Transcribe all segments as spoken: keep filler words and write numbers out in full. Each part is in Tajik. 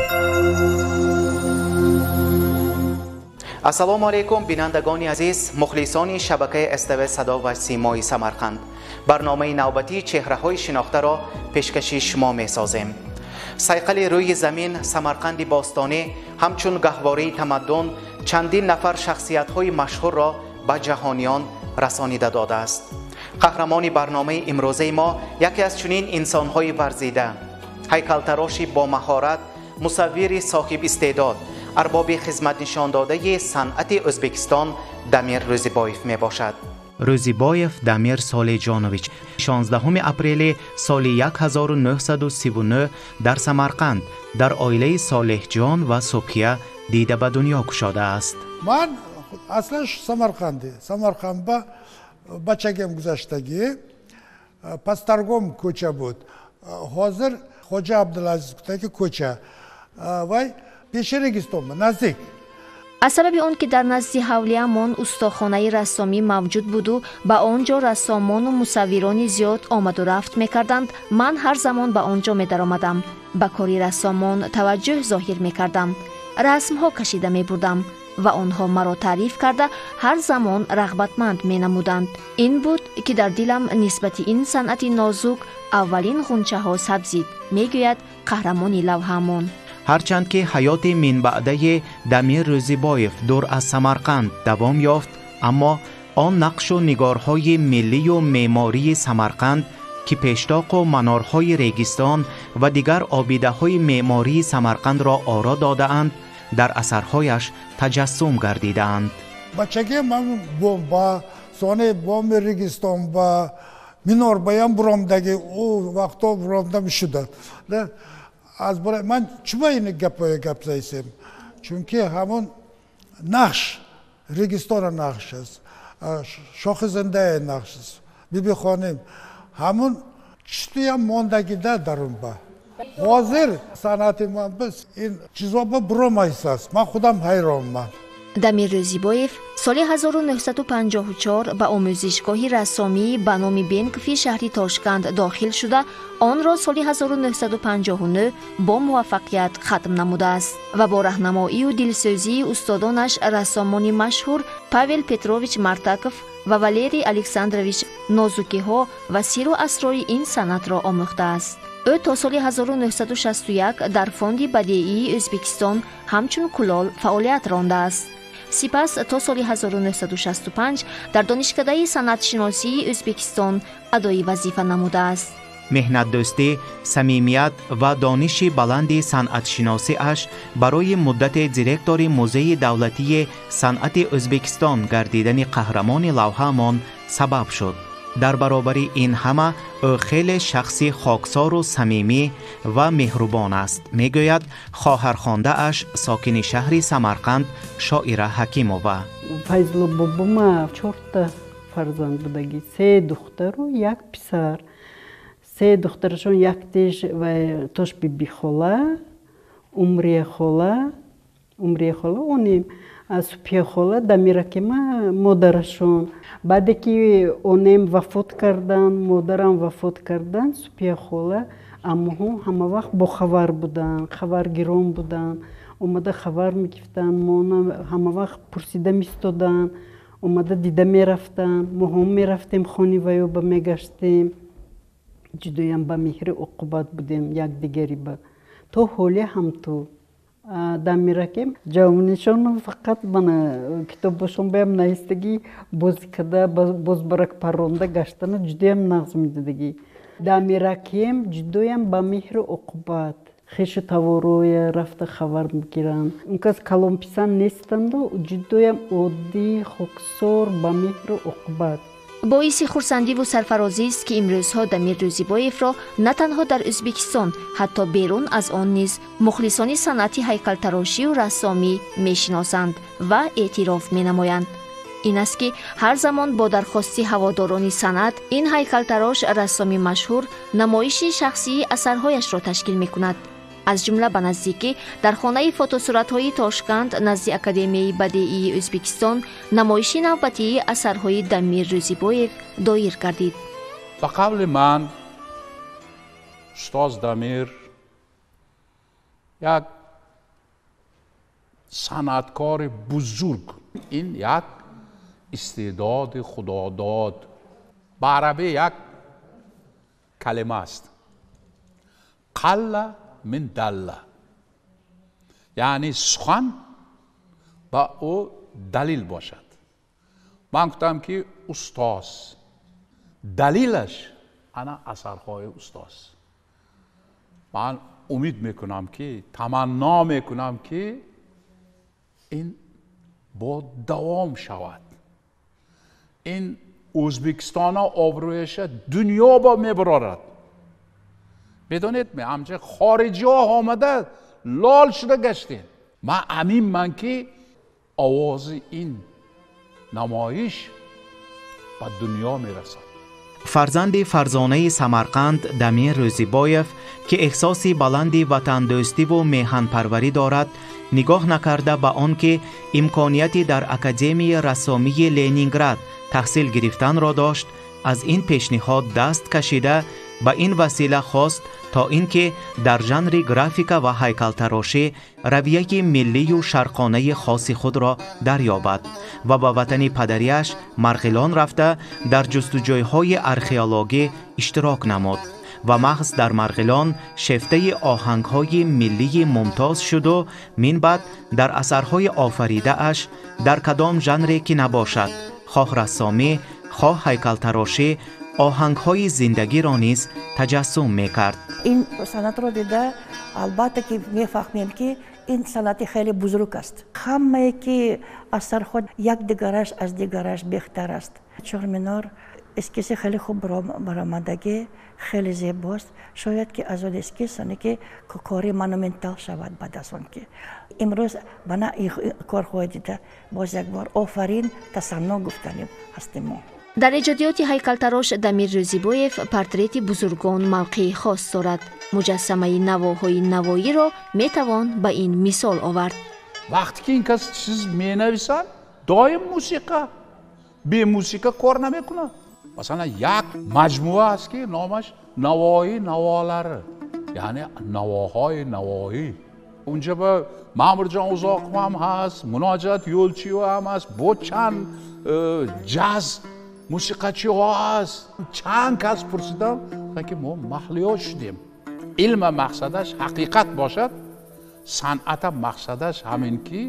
السلام علیکم بینندگان عزیز، مخلصان شبکه استو صدا و سیمای سمرقند. برنامه نوبتی چهره های شناخته را پیشکشی شما می سازیم. صیقل روی زمین سمرقند باستانی همچون گهواره تمدن چندین نفر شخصیت های مشهور را به جهانیان رسانیده داده است. قهرمان برنامه امروزه ما یکی از چنین انسان های ورزیده، هیکلتراشی با مهارت، مصور صاحب استعداد، ارباب خدمت نشان داده صنعت ازبکستان دمیر روزیبایف می باشد. روزیبایف دمیر سالجانویچ شانزدهم اپریل سال هزار و نهصد و سی و نه در سمرقند در عائله صالح جان و صبحیه دیده به دنیا گشاده است. من اصلا سمرقندی سمرقند با بچگیم گذشتگی پسترگم کوچه بود. حاضر خوجا عبدالعزیز که کوچه وای پیش رگستان نزدیک. از سبب اون که در نزد حولیه‌مان استاخانه رسامی موجود بود و به آنجا رسامان و مصوران زیاد آمد و رفت میکردند، من هر زمان به آنجا می درآمدم. به کاری رسامان توجه ظاهر میکردم، رسمها کشیده می بردم و آنها مرا تعریف کرده هر زمان رغبتمند می نمودند. این بود که در دلم نسبت این صنعت نازک اولین غنچه ها سبزید، میگوید قهرمان لوحه‌مان. هرچند که حیات من بعده دمیر روزیبایف دور از سمرقند دوام یافت، اما آن نقش و نگارهای ملی و معماری سمرقند که پیشتاق و منارهای ریگستان و دیگر آبیده های معماری سمرقند را آرا داده اند، در اثرهایش تجسم گردیده اند. بچگی من با سانه بام ریگستان با منار بایم برامدگی او وقتا برامده شده. از برای من چما این گپ گپ زایسم؟ چونکه همون نقش ریگستان نقش است، شاخ زنده نقش است. بی بی خانم همون چطوری هم ماندگی ده درون با حاضر صنعت من بس این چیزا با برام است. من خودم حیرانم. دمیر روزیبایف سال هزار و نهصد و پنجاه و چهار به آموزشگاه رسامی به نام بنکفی شهری تاشکند داخل شده، آن را سال هزار و نهصد و پنجاه و نه با موفقیت ختم نموده است و با راهنمایی و دلسوزی استادانش رسامان مشهور پاول پتروویچ مارتاکوف و والری الکساندرویچ نازوکی ها و سیر و اسرار این صنعت را آموخته است. او تا سال هزار و نهصد و شصت و یک در فوند بدیعی ازبکستان همچون کلال فعالیت رانده است. سپس تا سال هزار و نهصد و شصت و پنج در دانشکده صنعت شناسی ازبکستان ادای وظیفه نموده است. مهنت دوستی، صمیمیت و دانش بلند صنعت شناسی اش برای مدت دیرکتور موزه دولتی صنعت ازبکستان گردیدن قهرمان لوحه‌مان سبب شد. در برابر این همه او خیلی شخصی خاکسار و صمیمی و مهربان است، میگوید خواهرخوانده اش ساکن شهر سمرقند شاعره حکیمووا. فیضل بابام چهار تا فرزند بودگی، سه دختر و یک پسر. سه دخترشون یک تیش و توش بی بی خوله، عمری خوله، عمری خوله اونیم سوپیه خوله دمیرکیما مادرشون. بعد که اونیم وفات کردن، مادرم وفات کردن، سوپیه خوله اما هم همه وقت با خبر بودن، خبر گیرون بودن، اومده خبر میگفتن، ما همه وقت پرسیده میستادن، اومده دیده میرفتن، ما هم میرفتیم خانی ویو با میگشتیم. جدویم با مهر عقوبت بودیم یک دیگری با تو حالی هم تو دمیرکیم جوانشون فقط من کتاب باشون بیم نیستگی باز کده باز برک پرونده گشتن جدویم نغز میدادگی. دمیرکیم جدویم با مهر عقوبت خیش تواروی رفت خبر میگیرن. اون کس کلام پیسن نیستند و جدویم عادی خاکسار با مهر عقوبت. باعث خرسندی و سرفرازی است که امروزها دمیر روزیبایف را نه تنها در ازبکستان حتی بیرون از آن نیز مخلصان صنعت هیکلتراشی و رسامی میشناسند و اعتراف مینمایند. این است که هر زمان با درخواست هواداران صنعت این هیکلتراش رسامی مشهور نمایش شخصی اثرهایش را تشکیل میکند. از جمله به نزدیکی در خانه فوتوصورت‌های تاشکند نزد اکادمی بدیعی ازبکستان نمایش نوبتی اثرهای دمیر روزیبایف دایر گردید. به قول من استاد دمیر یک صنعتکار بزرگ. این یک استعداد خداداد. به عربی یک کلمه است، قل من دل، یعنی سخن با او دلیل باشد. من گفتم که استاد دلیلش انا اثرهای استاد. من امید میکنم که تمنا میکنم که این با دوام شود. این ازبکستان آبرویش دنیا با میبرارد. بدونید می همچه خارجی ها آمده لال شده گشتین. من امین من که آواز این نمایش به دنیا میرسد. فرزند فرزانه سمرقند دمیر روزیبایف که احساسی بلندی وطن دوستی و میهن پروری دارد، نگاه نکرده به آن که امکانیتی در اکادمی رسامی لنینگراد تحصیل گرفتن را داشت، از این پیشنهاد دست کشیده به این وسیله خواست تا اینکه در ژانر گرافیک و هیکل‌تراشی رویه ملی و شرقانه خاص خود را دریابد و به وطن پدریش مرغلان رفته در جستجوهای ارخئولوژی اشتراک نمود و محض در مرغلان شفته آهنگ‌های ملی ممتاز شد و من بعد در اثرهای آفریده اش در کدام ژانری که نباشد، خواه رسامی، خواه هیکل‌تراشی، آهنگ‌های زندگی را نیز تجسم می‌کرد. این صنعت را دیده البته که می‌فهمیم که این صنعت خیلی بزرگ است. همه که اثر خود یک دیگرش از دیگرش بهتر است. چهارمینار اسکیس خیلی خوب برآمدگی، خیلی زیباست. شاید که از اون اسکیس که کاری مانومنتال شود بعد از آن که امروز بنا این کار خواهد دیده. باز یک بار آفرین تصنع گفتنیم هستیم ما. در ایجادیات هیکل‌تراش دمیر روزیبایف پورتریت بزرگان موقع خاص دارد. مجسمه نواهای نوایی را میتوان به این مثال آورد. وقتی که این کس چیز مینویسن دایم موسیقی، بی موسیقی کار نمیکنه. مثلا یک مجموعه است که نامش نوایی نوالر، یعنی نواهای نوایی. اونجا به مامور جان اوزاق هم هست، مناجات یولچیو هم هست، با چند جاز موسیقی ها هست. چند کس پرسیدم که ما محلیات شدیم. علم مقصدش حقیقت باشد، صنعت مقصدش همین که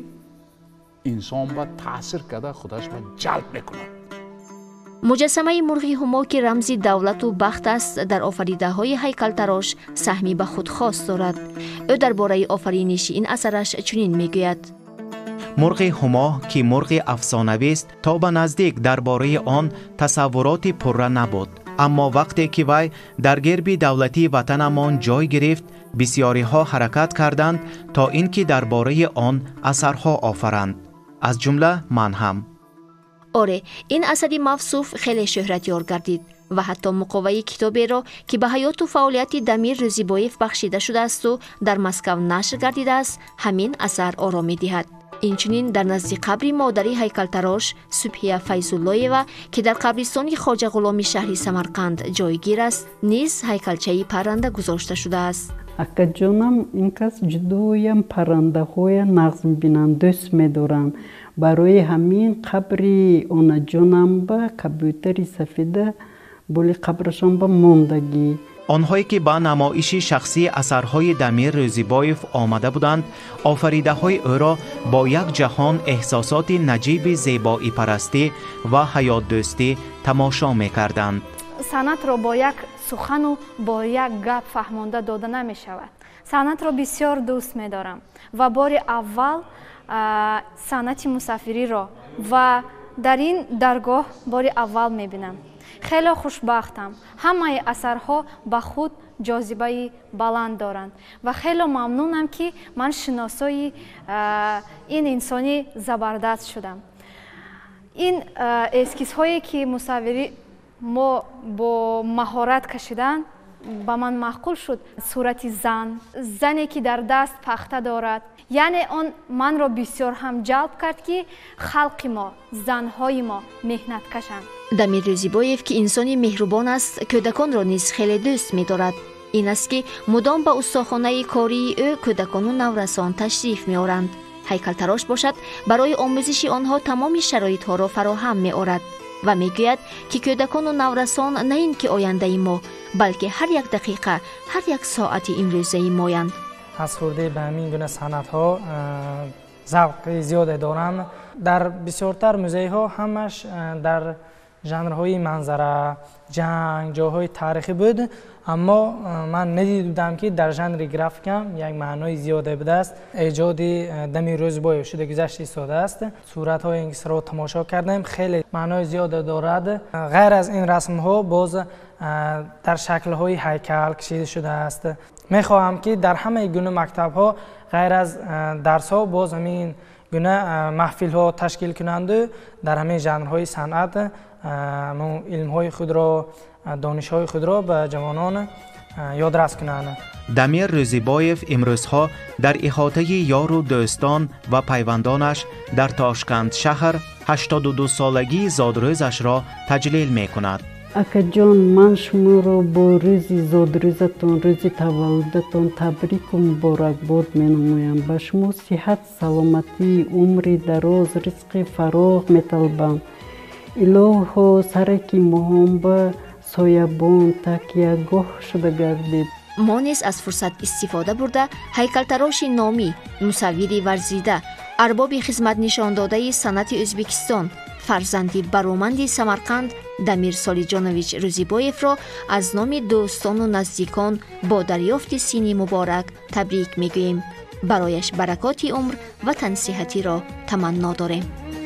انسان با تاثیر کرده خودش با جلب میکنه. مجسمه مرغی هما که رمزی دولت و بخت است در آفریده های هیکل‌تراش سهمی به خود خاص دارد. او درباره آفرینش این اثرش چنین میگوید: مرغ هما که مرغ افسانه‌ای است تا به نزدیک درباره آن تصورات پره نبود، اما وقتی که وی در گرب دولتی وطنمان جای گرفت بسیاری ها حرکت کردند تا اینکه درباره آن اثرها آفرند، از جمله من هم. آره، این اثری موصوف خیلی شهرت یار گردید و حتی مقاومه کتابی را که به حیات و فعالیت دمیر روزیبایف بخشیده شده است و در مسکو نشر گردیده است، همین اثر آرام می‌دهد. اینچنین در نزد قبر مادری هیکل‌تراش سبحیه فیض‌اللهی‌وا که در قبرستان خواجه غلامی شهر سمرقند جایگیر است، نیز هیکلچه پرنده گذاشته شده است. اکا جانم این کس جدویم پرنده های نغز می‌بینند، دوست می‌دارند. برای همین قبری اونا جانم با کبوتری سفیده بولی قبرشان با موندگی. آنهایی که با نمایش شخصی اثرهای دمیر روزیبایف آمده بودند، آفریده های او را با یک جهان احساسات نجیب زیبایی پرستی و حیات دوستی تماشا می کردند. صنعت را با یک سخن و با یک گپ فهمانده داده نمی شود. صنعت را بسیار دوست می دارم و بار اول صنعت مسافری را و در این درگاه بار اول می بینم. خیلی خوشبختم. همه اثرها با خود جاذبه بلند دارند و خیلی ممنونم که من شناسای این انسانی زبردست شدم. این اسکیس هایی که مصوری ما با مهارت کشیدن با من معقول شد. صورت زن، زنی که در دست پخته دارد، یعنی آن من را بسیار هم جلب کرد که خلق ما، زنهای ما مهنت کشند. دمیر روزیبایف که انسانی مهربان است، کودکان را نیز خیلی دوست می دارد. این است که مدام به استخوانه کاری او کودکان و نورسان تشریف می آورند. ҳайкалтарош бошад, барои омӯзиши онҳо тамоми шароитҳоро фароҳам меорад ва мегӯяд ки кӯдакону наврасон на ин ки ояндаи мо, балки ҳар як дақиқа, ҳар як соати имрӯзаи моянд. аз хурдӣ ба ҳамин гуна санъатҳо завқи зиёде дорам. дар бисёртар музейҳо ҳамаш дар жанрҳои манзара, ҷанг, ҷойҳои тарихӣ буд, аммо ман надида будам ки дар жанри графикам як маънои зиёде будааст. эҷоди Дамир Рӯзибоев шуда гузашти сода аст. суратҳои инкисро тамошо кардем, хеле маънои зиёде дорад. ғайр аз ин расмҳо боз дар шаклҳои ҳайкал кашида шудааст. мехоҳам ки дар ҳамаи гуна мактабҳо ғайр аз дарсҳо боз ҳамин гуна маҳфилҳо ташкил кунанду дар ҳамаи жанрҳои санъат илмҳои худро, донишҳои худро ба ҷавонон ёдрас кунанд. Дамир Рӯзибоев имрӯзҳо дар иҳотаи ёру дӯстон ва пайвандонаш дар Тошканд шаҳр ҳаштоду ду солагии зодрӯзашро таҷлил мекунад. акаҷон, ман шуморо бо рӯзи зодрӯзатон, рӯзи таваллудатон табрику муборакбод менамоям. ба шумо сиҳат, саломатӣ, умри дароз, ризқи фароғ металабам. илоҳо сараки моҳон ба соябон такягоҳ шуда гардид. мо низ аз фурсат истифода бурда ҳайкалтароши номӣ, мусаввири варзида, арбоби хизматнишондодаи санъати Ӯзбекистон, фарзанди бароманди Самарқанд Дамир Солиҷонович Рӯзибоевро аз номи дӯстону наздикон бо дарёфти синни муборак табрик мегӯем. барояш баракоти умр ва тансиҳатиро таманно дорем.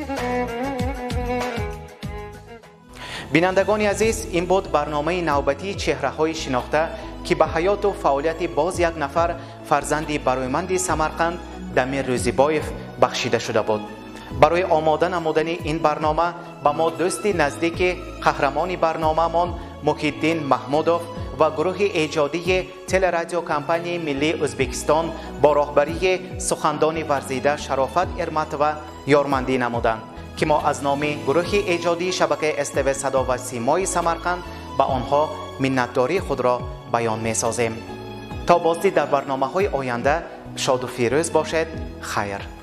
бинандагони азиз, ин буд барномаи навбатии чеҳраҳои шинохта ки ба ҳаёту фаъолияти боз як нафар фарзанди бароиманди Самарқанд Дамир Рӯзибоев бахшида шуда буд. барои омода намудани ин барнома ба мо дӯсти наздики қаҳрамони барномамон Мухиддин Маҳмудов ва гурӯҳи эҷодии телерадиокомпанияи Миллии Ӯзбекистон бо роҳбарии сухандони варзида Шарофат Эрматова ёрмандӣ намуданд ки мо аз номи гурӯҳи эҷодии шабакаи эс тэ вэ садо ва симои Самарқанд ба онҳо миннатдории худро баён месозем. то боздид дар барномаҳои оянда шоду фирӯз бошед. хайр.